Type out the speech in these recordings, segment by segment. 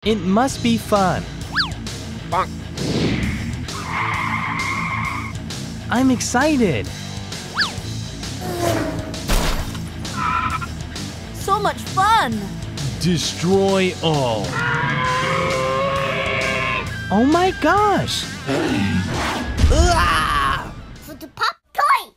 It must be fun. Bonk. I'm excited. So much fun! Destroy all. Oh my gosh! For the pop toy!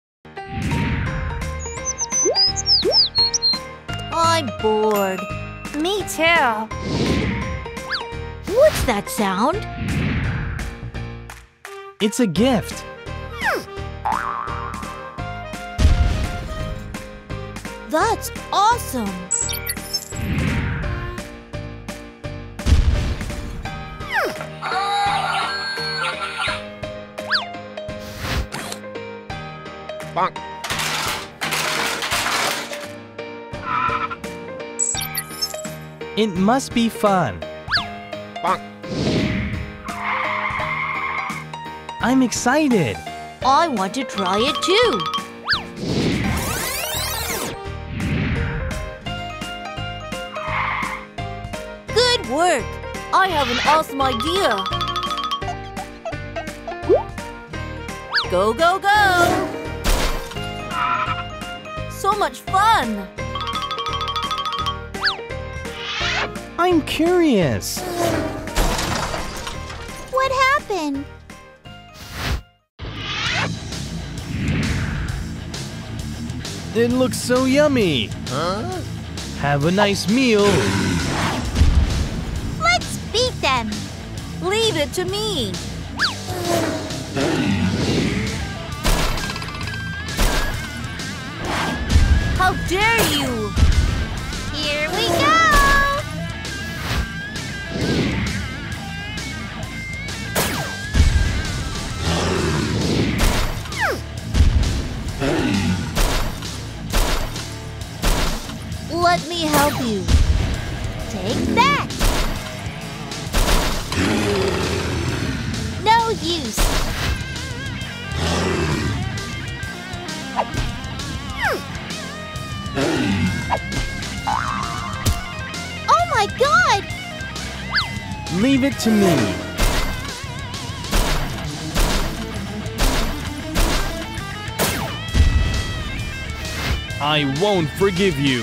I'm bored. Me too. What's that sound? It's a gift. That's awesome! Bonk. It must be fun. Bonk. I'm excited. I want to try it too! Good work! I have an awesome idea! Go, go, go! So much fun! I'm curious. What happened? It looks so yummy. Huh? Have a nice meal. Let's beat them. Leave it to me! How dare you! Here we go. Let me help you. Take that. No use. Oh my God! Leave it to me. I won't forgive you.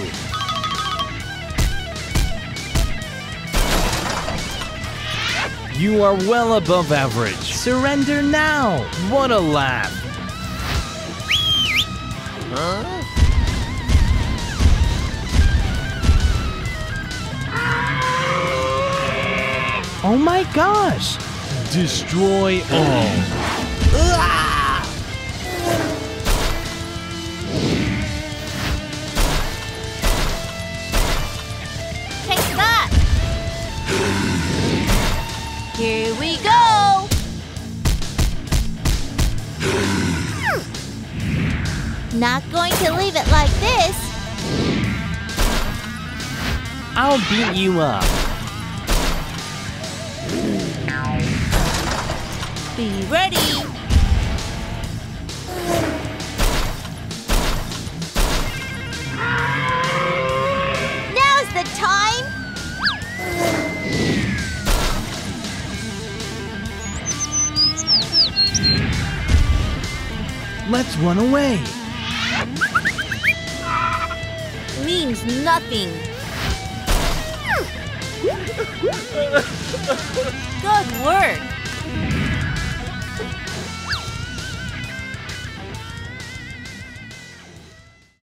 You are well above average. Surrender now. What a laugh. Huh? Oh my gosh. Destroy all. Take that! Here we go! Not going to leave it like this. I'll beat you up. Be ready! Now's the time. Let's run away. Means nothing. Good work!